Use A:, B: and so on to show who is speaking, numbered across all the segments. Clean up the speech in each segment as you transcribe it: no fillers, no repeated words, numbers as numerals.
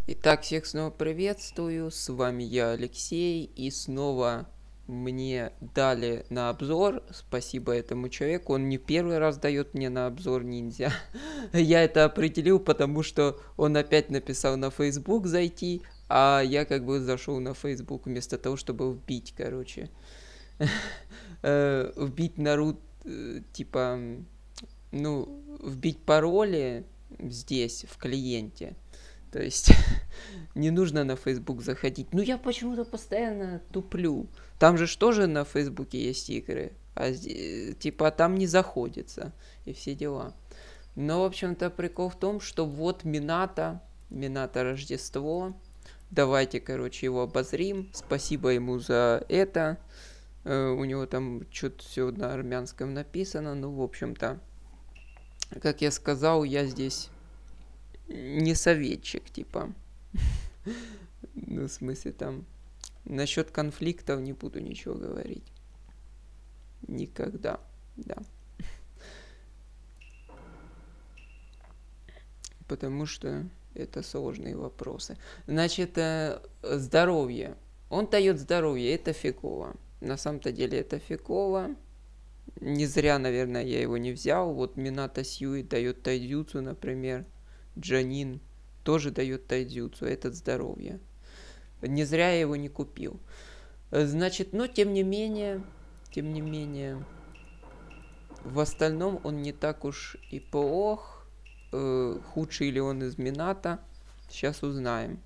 A: Итак, всех снова приветствую, с вами я, Алексей, и снова мне дали на обзор, спасибо этому человеку, он не первый раз дает мне на обзор ниндзя. Я это определил, потому что он опять написал на Facebook зайти, а я как бы зашел на Facebook вместо того, чтобы вбить, короче. Вбить Наруто, типа, ну, вбить пароли здесь, в клиенте. То есть не нужно на Facebook заходить. Ну, я почему-то постоянно туплю. Там же тоже на Фейсбуке есть игры. А типа там не заходится. И все дела. Но, в общем-то, прикол в том, что вот Минато Рождество. Давайте, короче, его обозрим. Спасибо ему за это. У него там что-то все на армянском написано. Ну, в общем-то, как я сказал, я здесь не советчик, типа. Ну, в смысле, там, насчет конфликтов не буду ничего говорить. Никогда, да. Потому что это сложные вопросы. Значит, здоровье. Он дает здоровье, это фигово. На самом-то деле это фигово. Не зря, наверное, я его не взял. Вот Минато Сьюи дает тайдзюцу, например. Джанин тоже дает тайдзюцу. Это здоровье. Не зря я его не купил. Значит, но тем не менее, в остальном он не так уж и плох. Худший ли он из Минато? Сейчас узнаем.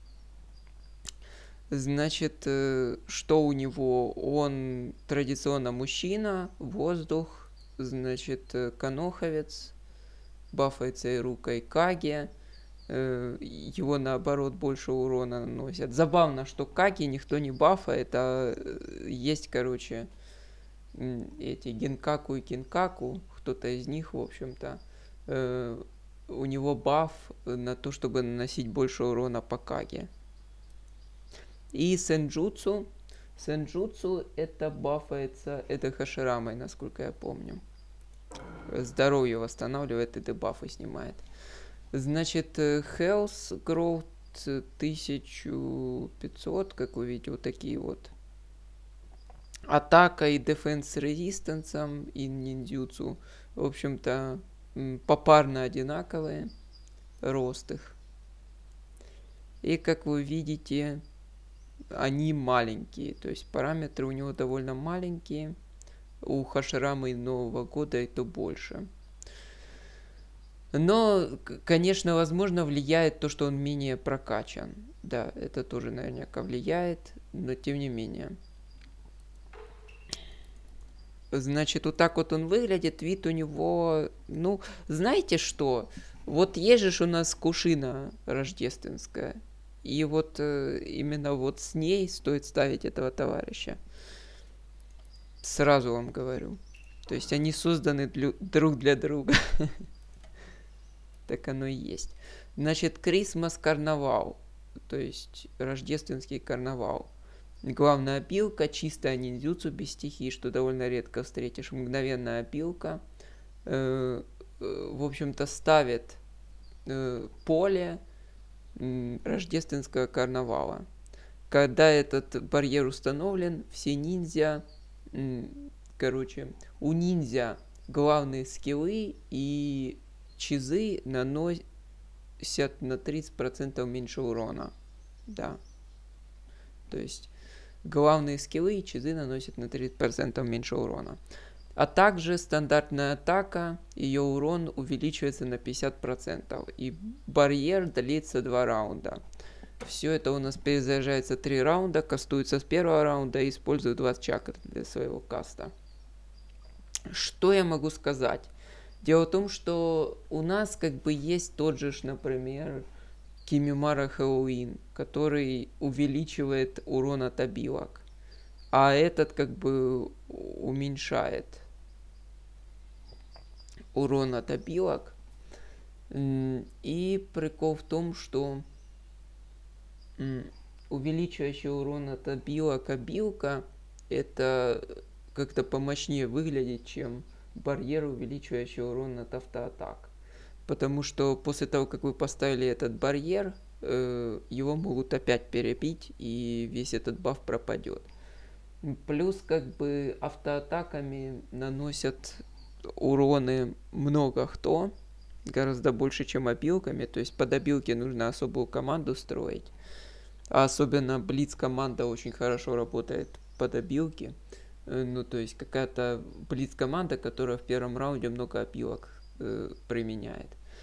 A: Значит, что у него? Он традиционно мужчина, воздух, значит, каноховец, бафается и рукой Каге. Его наоборот больше урона наносят. Забавно, что Каги никто не бафает, а есть, короче, эти Генкаку и Кинкаку, кто-то из них, в общем-то, у него баф на то, чтобы наносить больше урона по Каге. И Сенджутсу. Сенджутсу это бафается, это Хаширамой, насколько я помню. Здоровье восстанавливает и дебафы снимает. Значит, Health Growth 1500, как вы видите, вот такие вот. Атака и Defense Resistance и ниндзюцу, в общем-то, попарно одинаковые. Рост их. И, как вы видите, они маленькие. То есть параметры у него довольно маленькие. У Хаширамы Нового года это больше. Но, конечно, возможно, влияет то, что он менее прокачан. Да, это тоже наверняка влияет, но тем не менее. Значит, вот так вот он выглядит, вид у него, ну, знаете что? Вот есть же у нас кушина рождественская, и вот именно вот с ней стоит ставить этого товарища. Сразу вам говорю. То есть они созданы друг для друга. Так оно и есть. Значит, Christmas карнавал, то есть рождественский карнавал. Главная опилка, чистая ниндзюцу без стихий, что довольно редко встретишь. Мгновенная опилка. В общем-то, ставит поле рождественского карнавала. Когда этот барьер установлен, все ниндзя, короче, у ниндзя главные скиллы и чизы наносят на 30% меньше урона. Да. То есть главные скиллы и чизы наносят на 30% меньше урона. А также стандартная атака, ее урон увеличивается на 50%. И барьер длится 2 раунда. Все это у нас перезаряжается 3 раунда, кастуется с первого раунда и использует 20 чакр для своего каста. Что я могу сказать? Дело в том, что у нас как бы есть тот же, например, Кимимара Хэллоуин, который увеличивает урон от обилок. А этот как бы уменьшает урон от обилок. И прикол в том, что увеличивающий урон от обилок обилка это как-то помощнее выглядит, чем барьер, увеличивающий урон от автоатак. Потому что после того, как вы поставили этот барьер, его могут опять перебить, и весь этот баф пропадет. Плюс как бы автоатаками наносят уроны много кто, гораздо больше, чем обилками. То есть под обилки нужно особую команду строить. А особенно Блиц команда очень хорошо работает под обилки. Ну, то есть какая-то Блиц команда, которая в первом раунде много обилок применяет.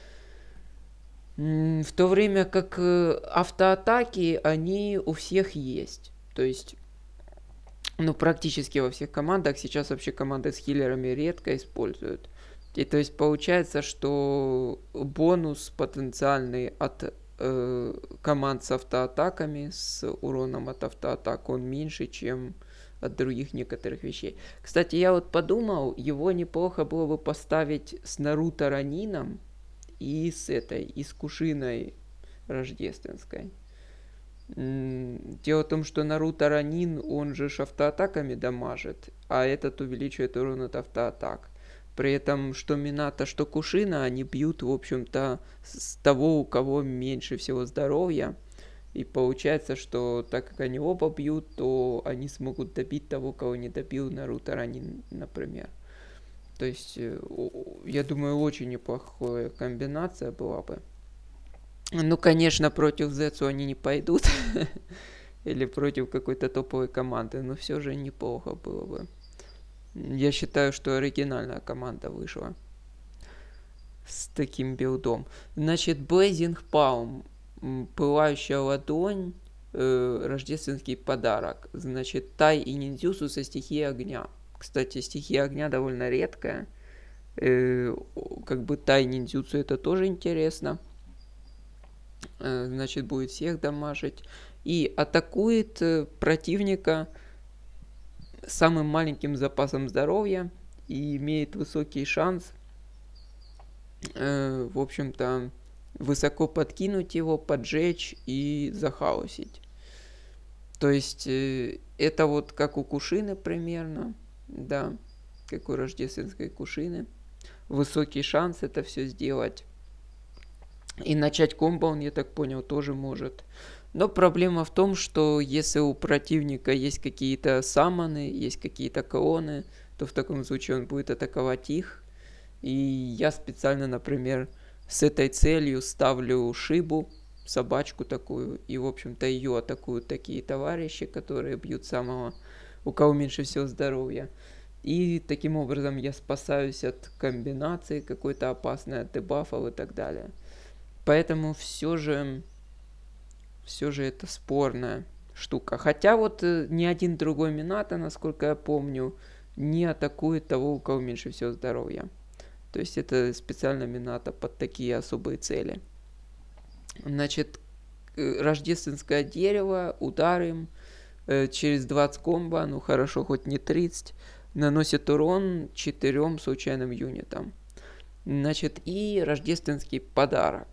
A: В то время как автоатаки, они у всех есть. То есть, ну, практически во всех командах сейчас вообще команды с хиллерами редко используют. И то есть получается, что бонус потенциальный от команд с автоатаками, с уроном от автоатак, он меньше, чем от других некоторых вещей. Кстати, я вот подумал, его неплохо было бы поставить с Наруто Ранином и с Кушиной рождественской. Дело в том, что Наруто Ранин, он же автоатаками дамажит, а этот увеличивает урон от автоатак. При этом, что Минато, что Кушина, они бьют, в общем-то, с того, у кого меньше всего здоровья. И получается, что так как они оба бьют, то они смогут добить того, кого не добил Наруто Ранин, например. То есть, я думаю, очень неплохая комбинация была бы. Ну, конечно, против Зетсу они не пойдут. Или против какой-то топовой команды, но все же неплохо было бы. Я считаю, что оригинальная команда вышла с таким билдом. Значит, Blazing Palm, пылающая ладонь, рождественский подарок. Значит, Тай и ниндзюцу со стихией огня. Кстати, стихия огня довольно редкая. Как бы Тай ниндзюцу это тоже интересно. Значит, будет всех дамажить. И атакует противника самым маленьким запасом здоровья и имеет высокий шанс, в общем-то, высоко подкинуть его, поджечь и захаосить. То есть это вот как у Кушины примерно, да, как у рождественской Кушины. Высокий шанс это все сделать. И начать комбо он, я так понял, тоже может. Но проблема в том, что если у противника есть какие-то саммоны, есть какие-то клоны, то в таком случае он будет атаковать их. И я специально, например, с этой целью ставлю Шибу, собачку такую, и, в общем-то, ее атакуют такие товарищи, которые бьют самого, у кого меньше всего здоровья. И таким образом я спасаюсь от комбинации какой-то опасной, от дебафов и так далее. Поэтому все же это спорная штука. Хотя вот ни один другой Минато, насколько я помню, не атакует того, у кого меньше всего здоровья. То есть это специально Минато под такие особые цели. Значит, рождественское дерево, удар им через 20 комбо, ну хорошо, хоть не 30, наносит урон 4 случайным юнитам. Значит, и рождественский подарок.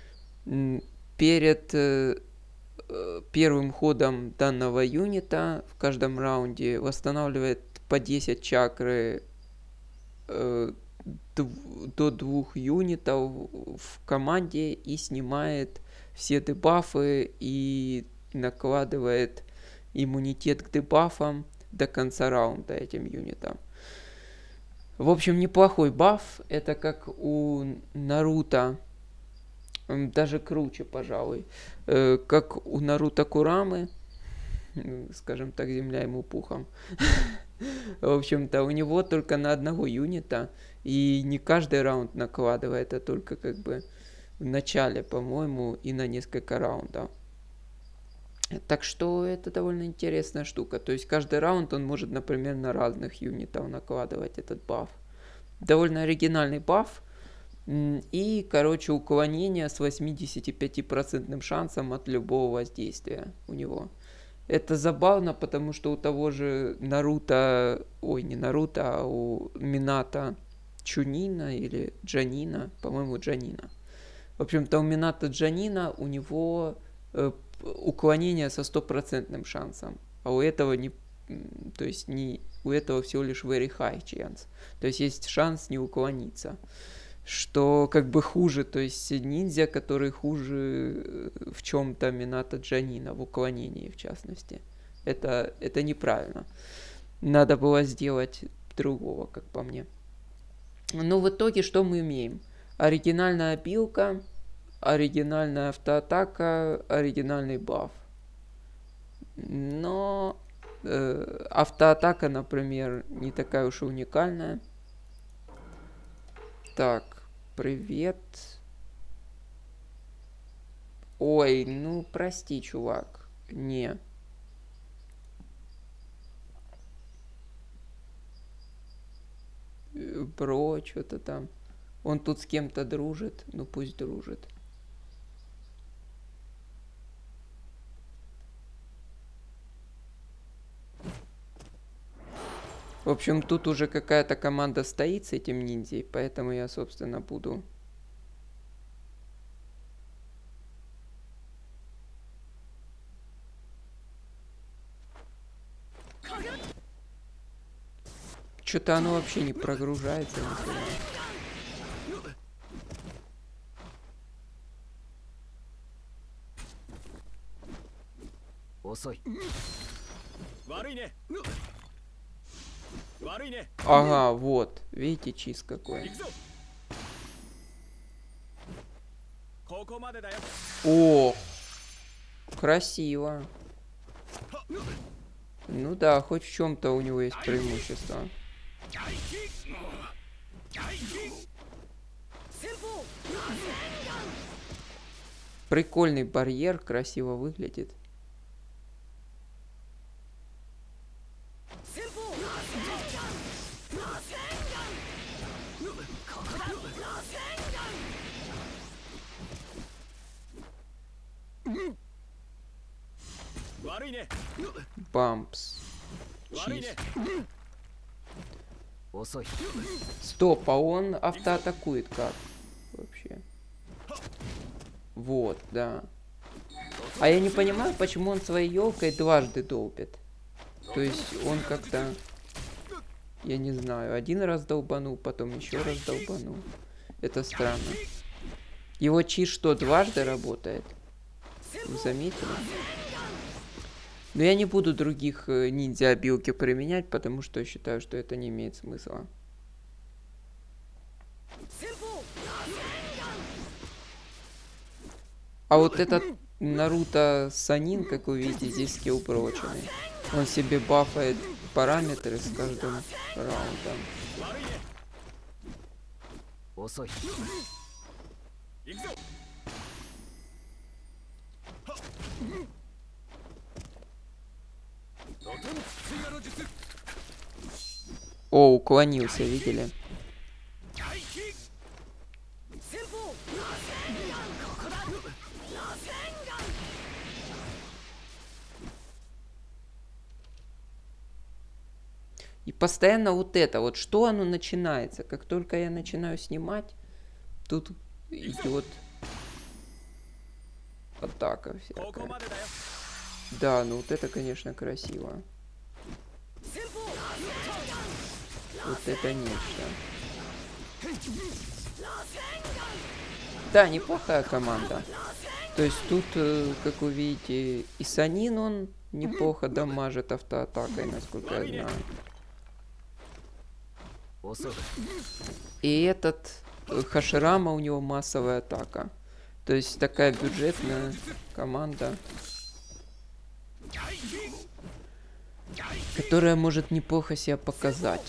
A: Перед первым ходом данного юнита в каждом раунде восстанавливает по 10 чакры до 2 юнитов в команде и снимает все дебафы и накладывает иммунитет к дебафам до конца раунда этим юнитам. В общем, неплохой баф. Это как у Наруто, даже круче, пожалуй, как у Наруто Курамы, скажем так, земля ему пухом. В общем-то, у него только на одного юнита, и не каждый раунд накладывает, а только как бы в начале, по-моему, и на несколько раундов. Так что это довольно интересная штука. То есть каждый раунд он может, например, на разных юнитов накладывать этот баф. Довольно оригинальный баф. И, короче, уклонение с 85% шансом от любого воздействия у него. Это забавно, потому что у того же Наруто, не Наруто, а у Минато Чунина или Джанина, по-моему, Джанина. В общем-то, у Минато Джанина у него уклонение со 100% шансом, а у этого не, то есть у этого всего лишь very high chance, то есть есть шанс не уклониться. что как бы хуже, то есть ниндзя, который хуже в чем-то Минато Джанина, в уклонении в частности. Это неправильно. Надо было сделать другого, как по мне. Но в итоге что мы имеем? Оригинальная опилка, оригинальная автоатака, оригинальный баф. Но автоатака, например, не такая уж и уникальная. Так, привет. Ой, ну прости, чувак. Не. Бро, что-то там. Он тут с кем-то дружит. Ну пусть дружит. В общем, тут уже какая-то команда стоит с этим ниндзей, поэтому я, собственно, буду... Что-то оно вообще не прогружается. Ага, вот. Видите, чиз какой. О, красиво. Ну да, хоть в чем-то у него есть преимущество. Прикольный барьер, красиво выглядит. Бампс. Чиз. Стоп, а он автоатакует как? Вообще. Вот, да. А я не понимаю, почему он своей елкой дважды долбит. То есть он как-то... Я не знаю, один раз долбанул, потом еще раз долбанул. Это странно. Его чиз что, дважды работает? Вы заметили? Но я не буду других ниндзя-обилки применять, потому что я считаю, что это не имеет смысла. А вот этот Наруто Санин, как вы видите, здесь скилл прочный. Он себе бафает параметры с каждым раундом. О, уклонился, видели? И постоянно вот это, вот что оно начинается. Как только я начинаю снимать, тут идет атака всякая. Да, ну вот это, конечно, красиво. Вот это нечто. Да, неплохая команда. То есть тут, как вы видите, и Санин он неплохо дамажит автоатакой, насколько я знаю. И этот Хаширама, у него массовая атака. То есть такая бюджетная команда, которая может неплохо себя показать.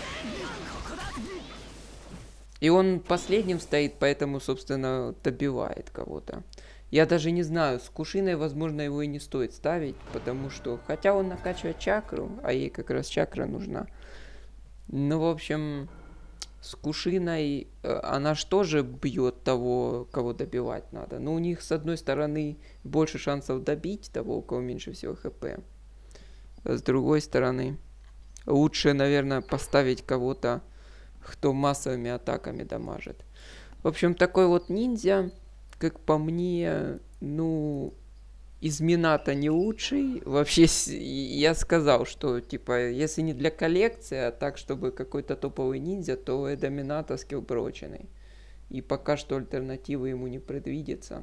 A: И он последним стоит, поэтому, собственно, добивает кого-то. Я даже не знаю, с Кушиной, возможно, его и не стоит ставить, потому что... Хотя он накачивает чакру, а ей как раз чакра нужна. Ну, в общем, с Кушиной она ж тоже бьет того, кого добивать надо. Но у них, с одной стороны, больше шансов добить того, у кого меньше всего хп. А с другой стороны, лучше, наверное, поставить кого-то, кто массовыми атаками дамажит. В общем, такой вот ниндзя, как по мне, ну, из Минато не лучший. Вообще, я сказал, что, типа, если не для коллекции, а так, чтобы какой-то топовый ниндзя, то это Минато скилл проченный. и пока что альтернативы ему не предвидится.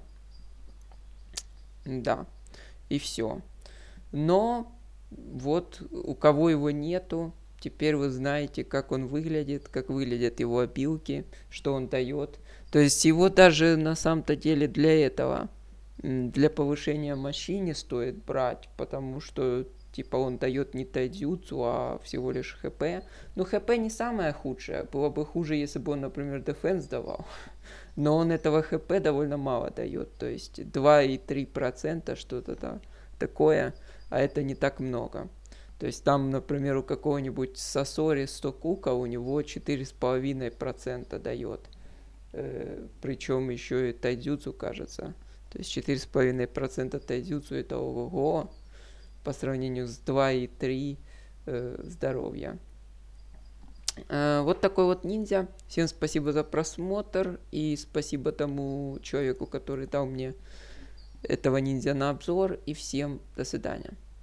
A: Да, и все. Но вот у кого его нету, теперь вы знаете, как он выглядит, как выглядят его опилки, что он дает. То есть его даже на самом-то деле для этого, для повышения мощи не стоит брать, потому что типа он дает не тайдзюцу, а всего лишь хп. Но хп не самое худшее. Было бы хуже, если бы он, например, дефенс давал. Но он этого хп довольно мало дает. То есть 2,3% что-то такое, а это не так много. То есть там, например, у какого-нибудь Сосори 100 кука у него 4,5% дает. Причем еще и тайдзюцу, кажется. То есть 4,5% тайдзюцу это ого по сравнению с 2,3 здоровья. Вот такой вот ниндзя. Всем спасибо за просмотр и спасибо тому человеку, который дал мне этого ниндзя на обзор. И всем до свидания.